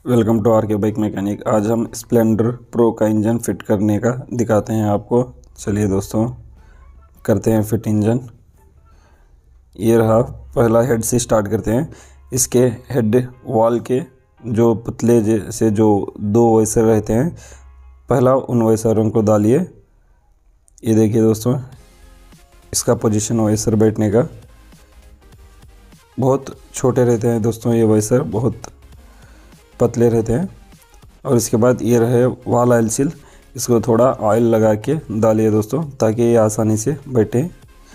Welcome to R K bike mechanic. आज हम Splendor Pro का इंजन फिट करने का दिखाते हैं आपको। चलिए दोस्तों, करते हैं फिट इंजन। ये रहा, पहला हेड से स्टार्ट करते हैं। इसके हेड वॉल के जो पतले जैसे जो दो वाइसर रहते हैं, पहला उन वाइसरों को डालिए। ये देखिए दोस्तों, इसका पोजीशन वाइसर बैठने का बहुत छोटे रहते हैं दोस्तों। ये वाइसर बहुत पतले रहते हैं। और इसके बाद ये रहे वाल ऑयल सील। इसको थोड़ा ऑयल लगा के डालिए दोस्तों, ताकि ये आसानी से बैठे।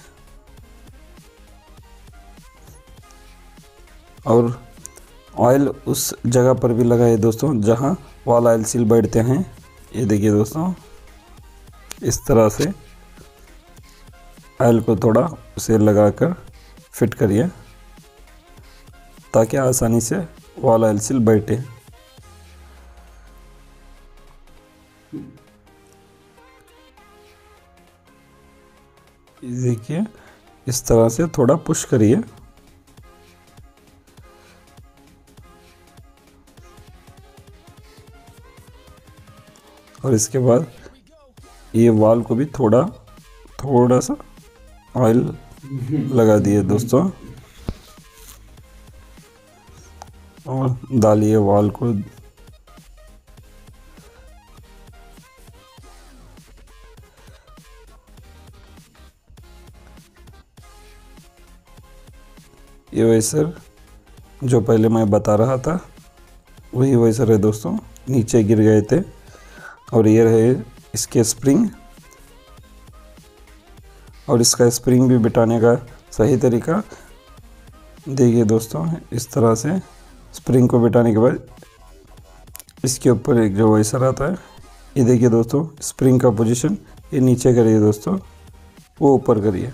और ऑयल उस जगह पर भी लगाइए दोस्तों जहां वाल ऑयल सील बैठते हैं। ये देखिए दोस्तों, इस तरह से ऑयल को थोड़ा उसे लगाकर फिट करिए, ताकि आसानी से वाल ऑयल सील बैठे। देखिए, इस तरह से थोड़ा पुश करिए। और इसके बाद ये वाल को भी थोड़ा सा ऑयल लगा दिए दोस्तों, और डालिए वाल को। ये वाइसर जो पहले मैं बता रहा था, वही वाइसर है दोस्तों। नीचे गिर गए थे। और ये रहे इसके स्प्रिंग। और इसका स्प्रिंग भी बिठाने का सही तरीका देखिए दोस्तों। इस तरह से स्प्रिंग को बिठाने के बाद इसके ऊपर एक जो वाइसर आता है, ये देखिए दोस्तों, स्प्रिंग का पोजीशन ये नीचे करिए दोस्तों, वो ऊपर करिए।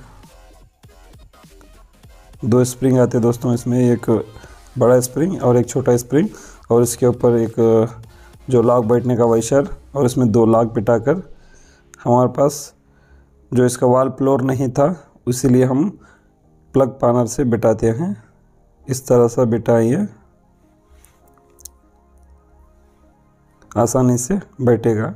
दो स्प्रिंग आते हैं दोस्तों इसमें, एक बड़ा स्प्रिंग और एक छोटा स्प्रिंग। और इसके ऊपर एक जो लॉक बैठने का वाइसर, और इसमें दो लॉक बिठाकर हमारे पास जो इसका वाल फ्लोर नहीं था, इसीलिए हम प्लग पैनल से बिठाते हैं। इस तरह से बिठाइए, आसानी से बैठेगा।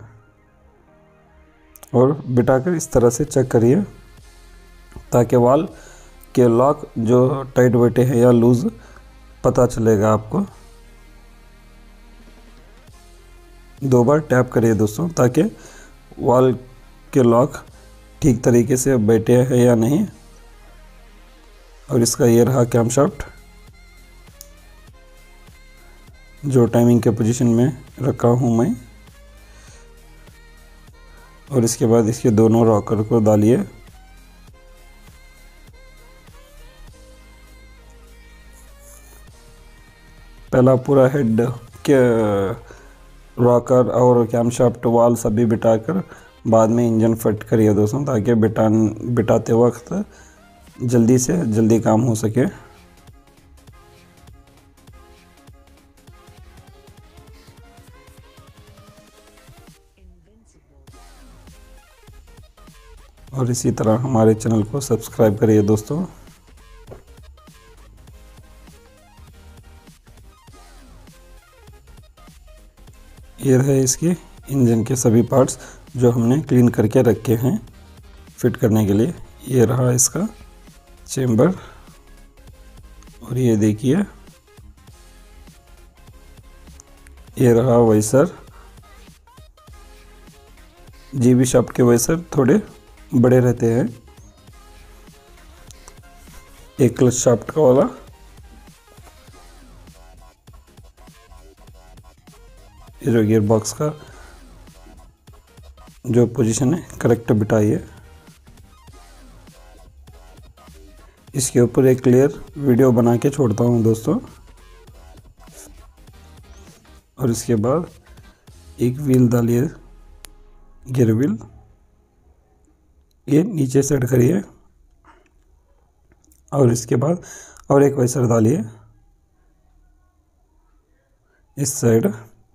और बिठाकर इस तरह से चेक करिए, ताकि वाल के लॉक जो टाइट बैठे हैं या लूज पता चलेगा आपको। दो बार टैप करिए दोस्तों, ताकि वाल के लॉक ठीक तरीके से बैठे हैं या नहीं। और इसका ये रहा कैमशाफ्ट, जो टाइमिंग के पोजीशन में रखा हूँ मैं। और इसके बाद इसके दोनों रॉकर को डालिए। पहला पूरा हेड के रॉकर और कैमशाफ्ट वाल सभी बिठाकर बाद में इंजन फिट करिए दोस्तों, ताकि बिठाते वक्त जल्दी से जल्दी काम हो सके। और इसी तरह हमारे चैनल को सब्सक्राइब करिए दोस्तों। ये रहे इसके इंजन के सभी पार्ट्स जो हमने क्लीन करके रखे हैं फिट करने के लिए। ये रहा इसका चेम्बर। और ये देखिए, ये रहा वाइसर। जीबी शाफ्ट के वाइसर थोड़े बड़े रहते हैं। एक क्लच शाफ्ट का वाला, ये जो गियर बॉक्स का जो पोजीशन है करेक्ट बिठाइए। इसके ऊपर एक क्लियर वीडियो बना के छोड़ता हूँ दोस्तों। और इसके बाद एक व्हील डालिए, गियर व्हील, ये नीचे सेट करिए। और इसके बाद और एक वाइसर डालिए इस साइड।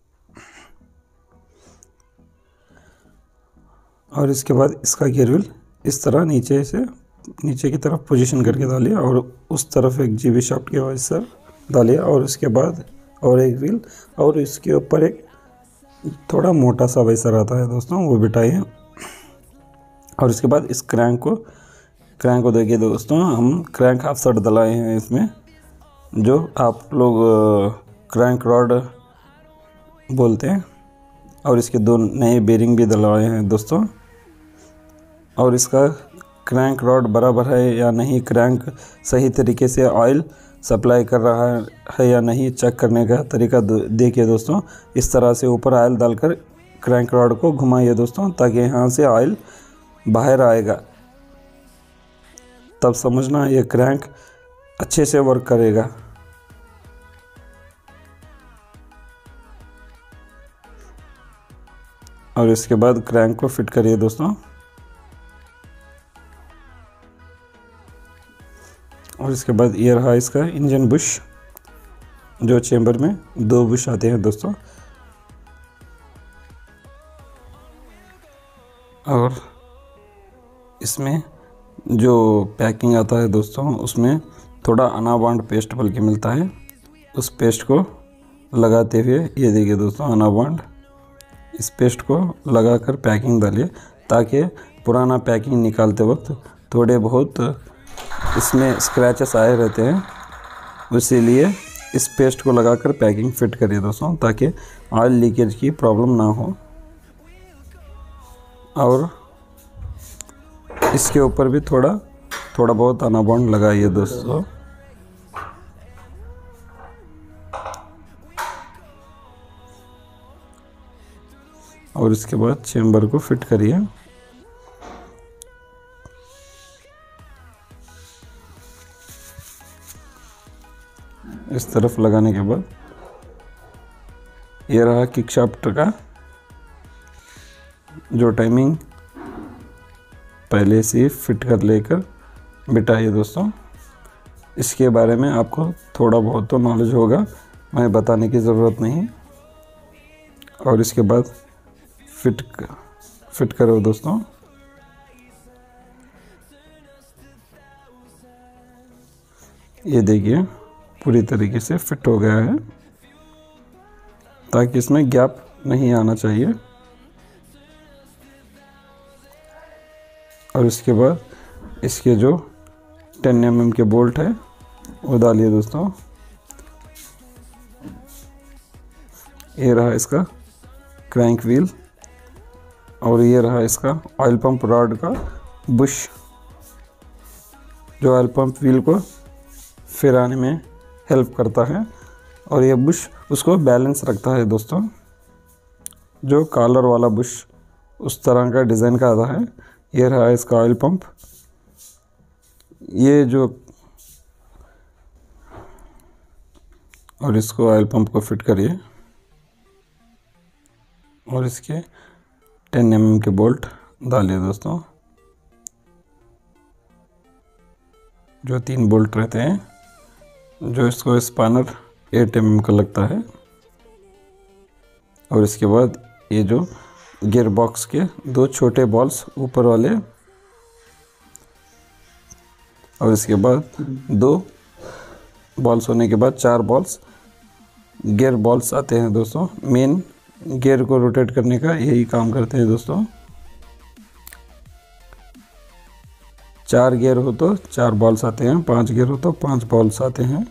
और इसके बाद इसका गियर व्हील इस तरह नीचे की तरफ पोजीशन करके डालिए। और उस तरफ एक जीबी शाफ्ट के वाइसर डालिए। और उसके बाद और एक व्हील, और इसके ऊपर एक थोड़ा मोटा सा वाइसर आता है दोस्तों, वो बिठाइए। और इसके बाद इस क्रैंक को देखिए दोस्तों, हम क्रैंक हाफ सेट डलाए हैं इसमें, जो आप लोग क्रैंक रॉड बोलते हैं। और इसके 2 नए बेरिंग भी डलवाए हैं दोस्तों। और इसका क्रैंक रॉड बराबर है या नहीं, क्रैंक सही तरीके से ऑयल सप्लाई कर रहा है या नहीं, चेक करने का तरीका देखिए दोस्तों। इस तरह से ऊपर ऑयल डालकर क्रैंक रॉड को घुमाइए दोस्तों, ताकि यहाँ से ऑयल बाहर आएगा, तब समझना ये क्रैंक अच्छे से वर्क करेगा। और इसके बाद क्रैंक को फिट करिए दोस्तों। और इसके बाद ये रहा इसका इंजन बुश, जो चेंबर में 2 बुश आते हैं दोस्तों। और इसमें जो पैकिंग आता है दोस्तों, उसमें थोड़ा अनाबॉन्ड पेस्ट बल्कि मिलता है। उस पेस्ट को लगाते हुए, ये देखिए दोस्तों अनाबॉन्ड, इस पेस्ट को लगाकर पैकिंग डालिए, ताकि पुराना पैकिंग निकालते वक्त थोड़े बहुत इसमें स्क्रैचेस आए रहते हैं, इसीलिए इस पेस्ट को लगाकर पैकिंग फिट करिए दोस्तों, ताकि ऑयल लीकेज की प्रॉब्लम ना हो। और इसके ऊपर भी थोड़ा बहुत अनाबॉन्ड लगाइए दोस्तों। और इसके बाद चेंबर को फिट करिए। इस तरफ लगाने के बाद ये रहा किक शाफ्ट का, जो टाइमिंग पहले से फिट कर लेकर बिठाइए दोस्तों। इसके बारे में आपको थोड़ा बहुत तो नॉलेज होगा, मैं बताने की ज़रूरत नहीं। और इसके बाद फिट करो दोस्तों। ये देखिए पूरी तरीके से फिट हो गया है, ताकि इसमें गैप नहीं आना चाहिए। और इसके बाद इसके जो 10 mm के बोल्ट है वो डालिए दोस्तों। ये रहा इसका क्रैंक व्हील, और ये रहा इसका ऑयल पंप रॉड का बुश, जो ऑयल पंप व्हील को फिराने में हेल्प करता है। और ये बुश उसको बैलेंस रखता है दोस्तों। जो कॉलर वाला बुश उस तरह का डिज़ाइन का आता है। ये रहा इसका ऑयल पंप। ये जो, और इसको ऑयल पंप को फिट करिए। और इसके 10 mm के बोल्ट डालिए दोस्तों, जो 3 बोल्ट रहते हैं, जो इसको स्पैनर 8 mm का लगता है। और इसके बाद ये जो गियर बॉक्स के 2 छोटे बॉल्स ऊपर वाले, और इसके बाद 2 बॉल्स होने के बाद 4 बॉल्स गियर बॉल्स आते हैं दोस्तों। मेन गियर को रोटेट करने का यही काम करते हैं दोस्तों। 4 गियर हो तो 4 बॉल्स आते हैं, 5 गियर हो तो 5 बॉल्स आते हैं।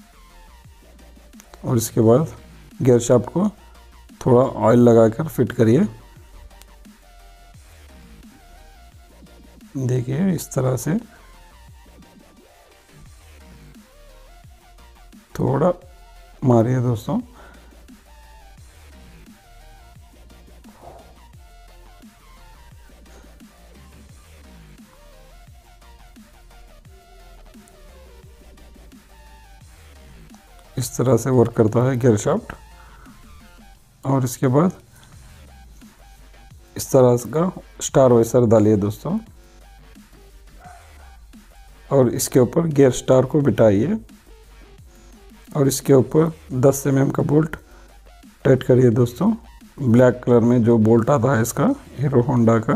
और इसके बाद गियर शाफ्ट को थोड़ा ऑयल लगाकर फिट करिए। देखिए इस तरह से थोड़ा मारिए दोस्तों। इस तरह से वर्क करता है गियर शाफ्ट। और इसके बाद इस तरह का स्टार वाइसर डालिए दोस्तों, और इसके ऊपर गियर स्टार को बिठाइए। और इसके ऊपर 10 mm का बोल्ट टाइट करिए दोस्तों। ब्लैक कलर में जो बोल्ट आता है इसका, हीरो होंडा का।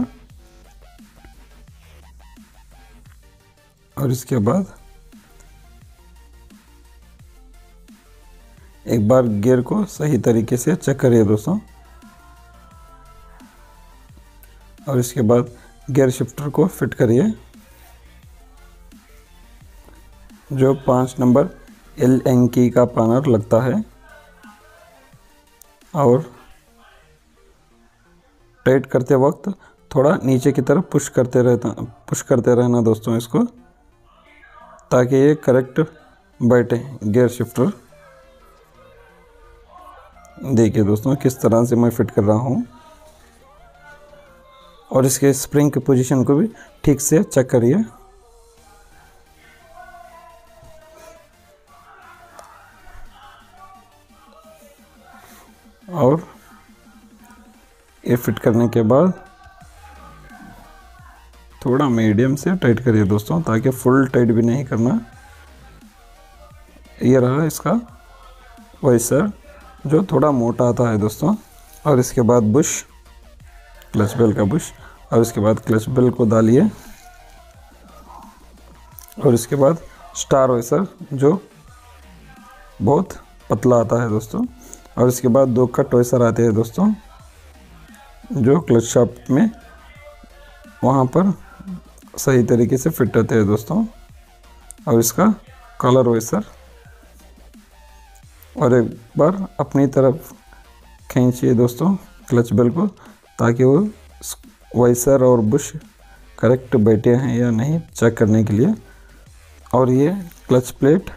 और इसके बाद एक बार गियर को सही तरीके से चेक करिए दोस्तों, और इसके बाद गियर शिफ्टर को फिट करिए। जो 5 नंबर एल एंकी का पानर लगता है, और टाइट करते वक्त थोड़ा नीचे की तरफ पुश करते रहना दोस्तों इसको, ताकि ये करेक्ट बैठे गियर शिफ्टर। देखिए दोस्तों किस तरह से मैं फिट कर रहा हूँ, और इसके स्प्रिंग की पोजीशन को भी ठीक से चेक करिए। और ये फिट करने के बाद थोड़ा मीडियम से टाइट करिए दोस्तों, ताकि फुल टाइट भी नहीं करना। ये रहा इसका वाइसर, जो थोड़ा मोटा आता है दोस्तों। और इसके बाद बुश, क्लच बेल का बुश, और इसके बाद क्लच बेल को डालिए। और इसके बाद स्टार वाइसर, जो बहुत पतला आता है दोस्तों। और इसके बाद 2 कट वाइसर आते हैं दोस्तों, जो क्लच शाफ्ट में वहाँ पर सही तरीके से फिट होते हैं दोस्तों। और इसका कॉलर वाइसर, और एक बार अपनी तरफ खींचिए दोस्तों क्लच बेल को, ताकि वो वाइसर और बुश करेक्ट बैठे हैं या नहीं चेक करने के लिए। और ये क्लच प्लेट,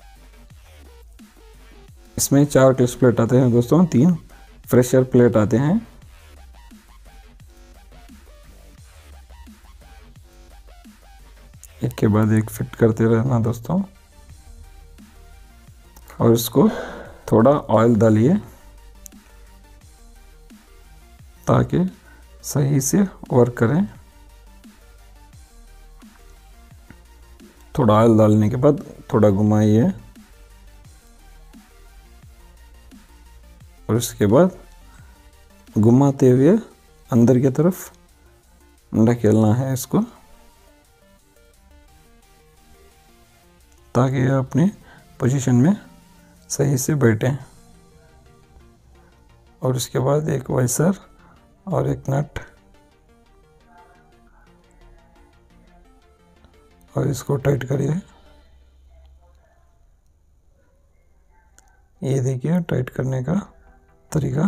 इसमें 4 क्लच प्लेट आते हैं दोस्तों, 3 फ्रेशर प्लेट आते हैं। एक के बाद एक फिट करते रहना दोस्तों, और इसको थोड़ा ऑयल डालिए ताकि सही से वर्क करें। थोड़ा ऑयल डालने के बाद थोड़ा घुमाइए, और इसके बाद घुमाते हुए अंदर की तरफ ढकेलना है इसको, ताकि ये अपनी पोजीशन में सही से बैठे। और इसके बाद एक वाइसर और एक नट, और इसको टाइट करिए। ये देखिए टाइट करने का तरीका,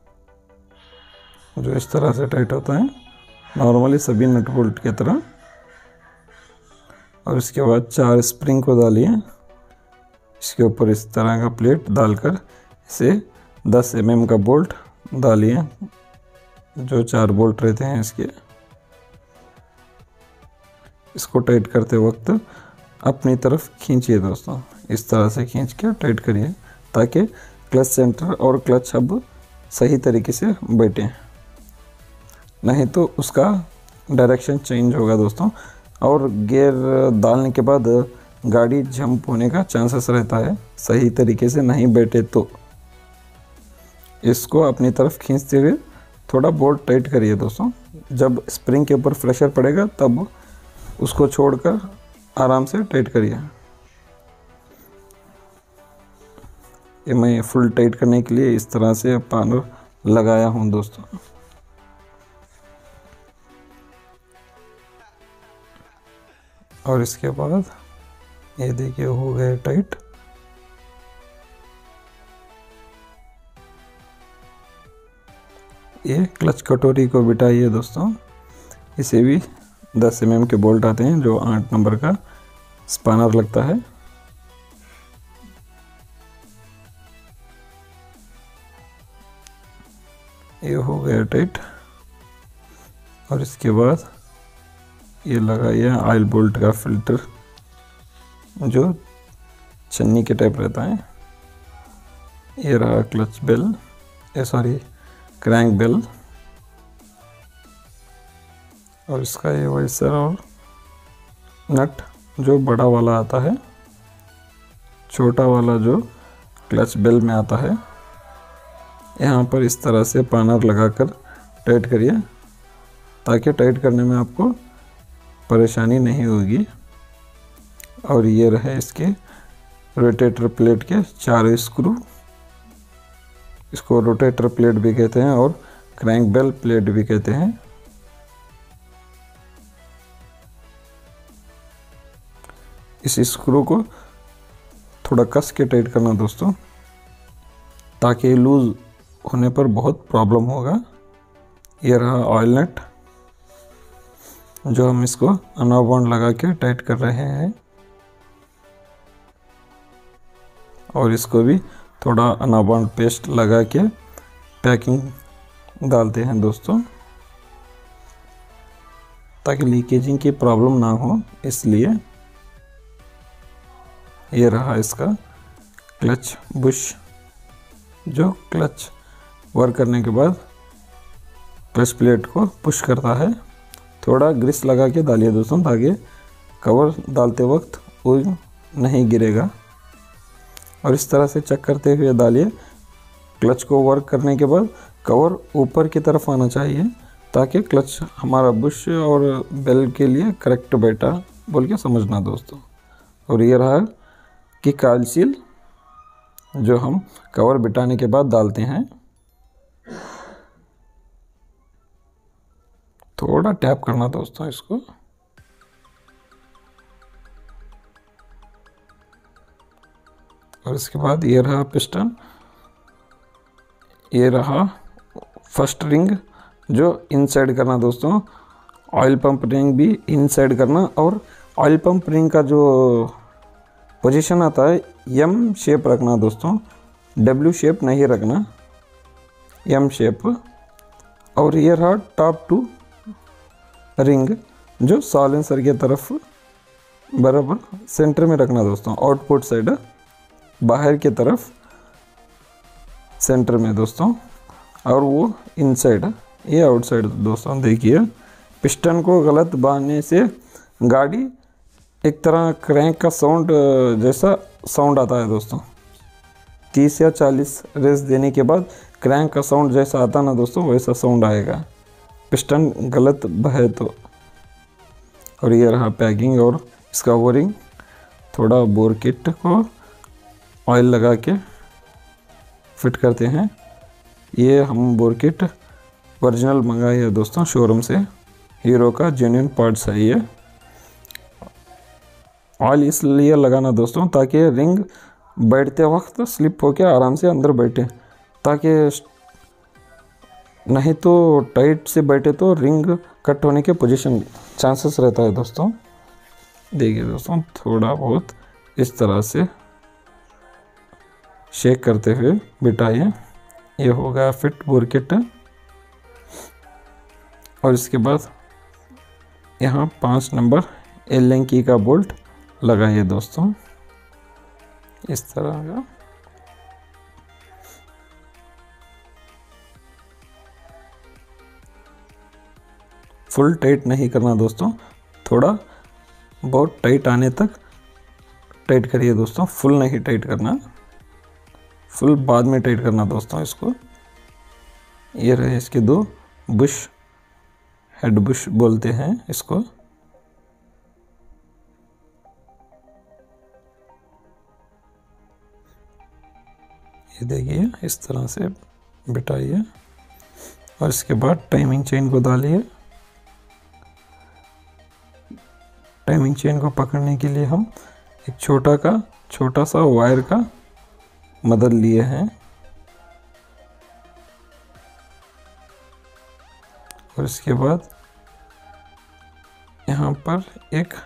जो इस तरह से टाइट होता है नॉर्मली सभी नट बोल्ट की तरह। और इसके बाद 4 स्प्रिंग को डालिए, इसके ऊपर इस तरह का प्लेट डालकर इसे 10 mm का बोल्ट डालिए, जो 4 बोल्ट रहते हैं इसके। इसको टाइट करते वक्त अपनी तरफ खींचिए दोस्तों, इस तरह से खींच के टाइट करिए, ताकि क्लच सेंटर और क्लच हब सही तरीके से बैठे, नहीं तो उसका डायरेक्शन चेंज होगा दोस्तों। और गियर डालने के बाद गाड़ी जंप होने का चांसेस रहता है, सही तरीके से नहीं बैठे तो। इसको अपनी तरफ खींचते हुए थोड़ा बोल्ट टाइट करिए दोस्तों। जब स्प्रिंग के ऊपर प्रेशर पड़ेगा तब उसको छोड़कर आराम से टाइट करिए। ये मैं फुल टाइट करने के लिए इस तरह से पानर लगाया हूँ दोस्तों। और इसके बाद ये देखिए हो गए टाइट। ये क्लच कटोरी को बिठाइए दोस्तों, इसे भी 10 mm के बोल्ट आते हैं, जो 8 नंबर का स्पानर लगता है। ये हो गया टाइट। और इसके बाद ये लगाइए ऑयल बोल्ट का फिल्टर, जो चन्नी के टाइप रहता है। ये रहा क्लच बेल, क्रैंक बेल, और इसका ये वाइसर और नट जो बड़ा वाला आता है, छोटा वाला जो क्लच बेल में आता है। यहाँ पर इस तरह से पानर लगाकर टाइट करिए, ताकि टाइट करने में आपको परेशानी नहीं होगी। और ये रहे इसके रोटेटर प्लेट के 4 स्क्रू, इसको रोटेटर प्लेट भी कहते हैं और क्रैंक बेल प्लेट भी कहते हैं। इस स्क्रू को थोड़ा कस के टाइट करना दोस्तों, ताकि लूज होने पर बहुत प्रॉब्लम होगा। ये रहा ऑयल नट, जो हम इसको अनाबॉन्ड लगा के टाइट कर रहे हैं, और इसको भी थोड़ा अनाबॉन्ड पेस्ट लगा के पैकिंग डालते हैं दोस्तों, ताकि लीकेजिंग की प्रॉब्लम ना हो। इसलिए ये रहा इसका क्लच बुश, जो क्लच वर्क करने के बाद क्लच प्लेट को पुश करता है। थोड़ा ग्रीस लगा के डालिए दोस्तों, ताकि कवर डालते वक्त वो नहीं गिरेगा। और इस तरह से चेक करते हुए डालिए। क्लच को वर्क करने के बाद कवर ऊपर की तरफ आना चाहिए, ताकि क्लच हमारा बुश और बेल के लिए करेक्ट बैठा बोल के समझना दोस्तों। और ये रहा कि कॉइल सील, जो हम कवर बिठाने के बाद डालते हैं। थोड़ा टैप करना दोस्तों इसको। और इसके बाद ये रहा पिस्टन, ये रहा फर्स्ट रिंग जो इनसाइड करना दोस्तों। ऑयल पंप रिंग भी इनसाइड करना, और ऑयल पंप रिंग का जो पोजीशन आता है एम शेप रखना दोस्तों, डब्ल्यू शेप नहीं रखना, एम शेप। और ये रहा टॉप टू रिंग, जो साइलेंसर की तरफ बराबर सेंटर में रखना दोस्तों। आउटपुट साइड बाहर की तरफ सेंटर में दोस्तों, और वो इनसाइड, ये आउटसाइड दोस्तों। देखिए पिस्टन को गलत बांधने से गाड़ी एक तरह क्रैंक का साउंड जैसा साउंड आता है दोस्तों। 30 या 40 रेस देने के बाद क्रैंक का साउंड जैसा आता ना दोस्तों, वैसा साउंड आएगा पिस्टन गलत बहे तो। और ये रहा पैकिंग और इसका बोरिंग। थोड़ा बोर किट को ऑयल लगा के फिट करते हैं। ये हम बोर किट ओरिजिनल मंगाई है दोस्तों शोरूम से, हीरो का जेन्युइन पार्ट्स है ये। ऑयल इसलिए लगाना दोस्तों, ताकि रिंग बैठते वक्त स्लिप होकर आराम से अंदर बैठे, ताकि नहीं तो टाइट से बैठे तो रिंग कट होने के पोजीशन चांसेस रहता है दोस्तों। देखिए दोस्तों, थोड़ा बहुत इस तरह से शेक करते हुए बिठाइए। ये होगा फिट बोर किट। और इसके बाद यहाँ 5 नंबर एल की का बोल्ट लगाइए दोस्तों, इस तरह का। फुल टाइट नहीं करना दोस्तों, थोड़ा बहुत टाइट आने तक टाइट करिए दोस्तों, फुल नहीं टाइट करना, फुल बाद में टाइट करना दोस्तों इसको। ये रहे इसके 2 बुश, हेड बुश बोलते हैं इसको। ये देखिए इस तरह से बिठाइए। और इसके बाद टाइमिंग चेन को डालिए। टाइमिंग चेन को पकड़ने के लिए हम एक छोटा सा वायर का मदद लिए हैं। और इसके बाद यहाँ पर एक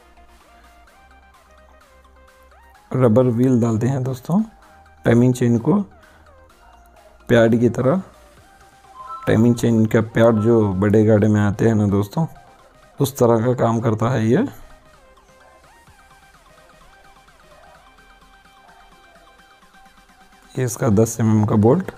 रबर व्हील डालते हैं दोस्तों, टाइमिंग चेन को पैड की तरह। टाइमिंग चेन का पैड जो बड़े गाड़ी में आते हैं ना दोस्तों, उस तरह का काम करता है ये। इसका 10 mm का बोल्ट।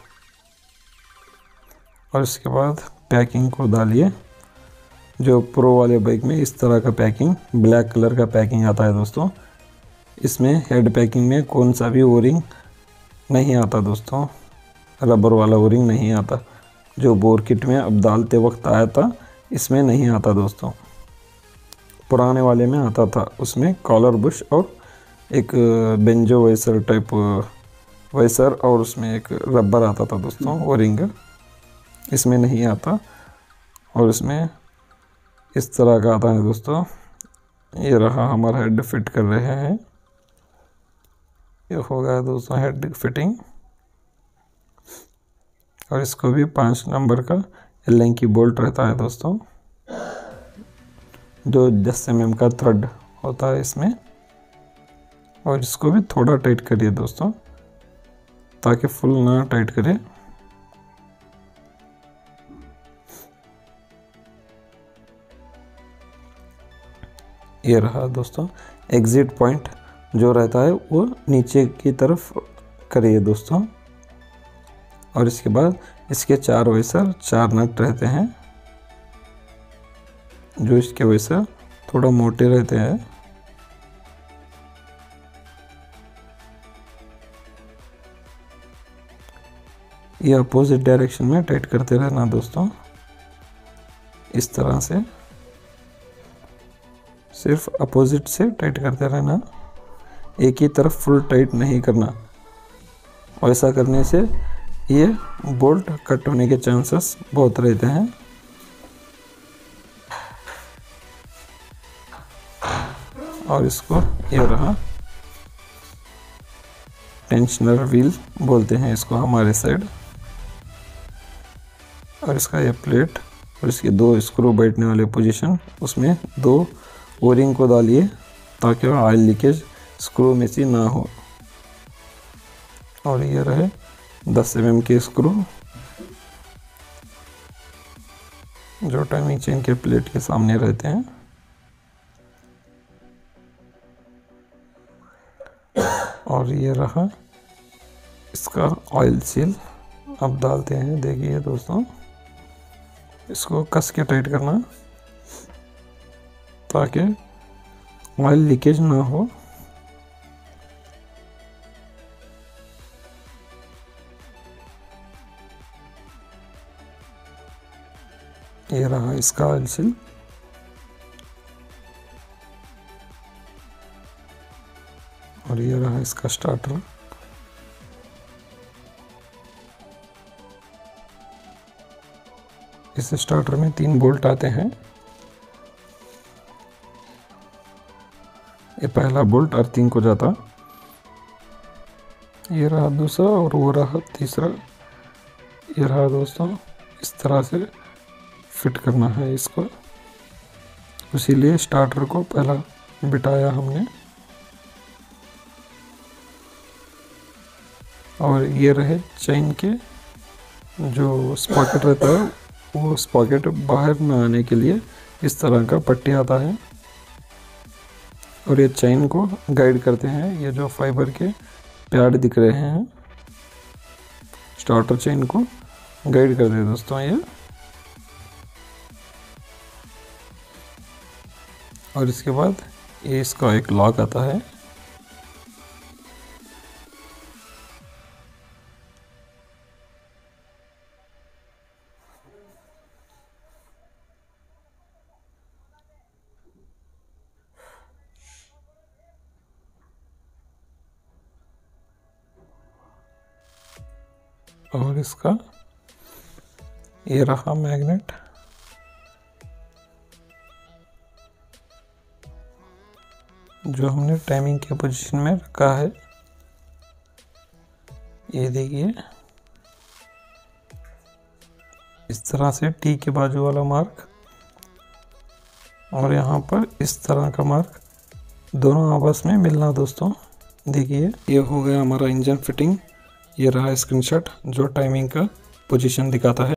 और इसके बाद पैकिंग को डालिए। जो प्रो वाले बाइक में इस तरह का पैकिंग, ब्लैक कलर का पैकिंग आता है दोस्तों। इसमें हेड पैकिंग में कौन सा भी ओरिंग नहीं आता दोस्तों, रबर वाला ओरिंग नहीं आता। जो बोर किट में अब डालते वक्त आया था, इसमें नहीं आता दोस्तों। पुराने वाले में आता था, उसमें कॉलर बुश और एक बेंजो वेसल टाइप वाइसर और उसमें एक रबर आता था दोस्तों, वो रिंग इसमें नहीं आता और इसमें इस तरह का आता है दोस्तों। ये रहा हमारा हेड फिट कर रहे हैं, ये हो गया दोस्तों हेड फिटिंग। और इसको भी 5 नंबर का एल की बोल्ट रहता है दोस्तों, जो 10 mm का थ्रेड होता है इसमें। और इसको भी थोड़ा टाइट करिए दोस्तों, ताकि फुल ना टाइट करे। ये रहा दोस्तों एग्जिट पॉइंट जो रहता है वो नीचे की तरफ करिए दोस्तों। और इसके बाद इसके 4 वाइसर 4 नट रहते हैं, जो इसके वाइसर थोड़ा मोटे रहते हैं। ये अपोजिट डायरेक्शन में टाइट करते रहना दोस्तों, इस तरह से सिर्फ अपोजिट से टाइट करते रहना, एक ही तरफ फुल टाइट नहीं करना। ऐसा करने से ये बोल्ट कट होने के चांसेस बहुत रहते हैं। और इसको ये रहा टेंशनर व्हील बोलते हैं इसको हमारे साइड। और इसका ये प्लेट और इसके 2 स्क्रू बैठने वाले पोजीशन, उसमें 2 ओरिंग को डालिए ताकि ऑयल लीकेज स्क्रू में से ना हो। और ये रहे 10 mm के स्क्रू, जो टाइमिंग चेन के प्लेट के सामने रहते हैं। और ये रहा इसका ऑयल सील, अब डालते हैं। देखिए दोस्तों, इसको कस के टाइट करना ताकि ऑयल लीकेज ना हो। ये रहा इसका ऑयल सील। और ये रहा इसका स्टार्टर। इस स्टार्टर में 3 बोल्ट आते हैं। ये पहला बोल्ट अर्थिंग को जाता, ये रहा दूसरा और वो रहा तीसरा। ये रहा दोस्तों, इस तरह से फिट करना है इसको, इसीलिए स्टार्टर को पहला बिठाया हमने। और ये रहे चेन के जो स्पॉकेट रहता है, वो स्पॉकेट बाहर ना आने के लिए इस तरह का पट्टी आता है। और ये चेन को गाइड करते हैं, ये जो फाइबर के पैड दिख रहे हैं, स्टार्टर चेन को गाइड करते हैं दोस्तों ये। और इसके बाद ये इसका एक लॉक आता है। और इसका ये रहा मैग्नेट, जो हमने टाइमिंग के पोजीशन में रखा है। ये देखिए, इस तरह से टी के बाजू वाला मार्क और यहाँ पर इस तरह का मार्क, दोनों आपस में मिलना दोस्तों। देखिए, ये हो गया हमारा इंजन फिटिंग। ये रहा स्क्रीनशॉट जो टाइमिंग का पोजीशन दिखाता है।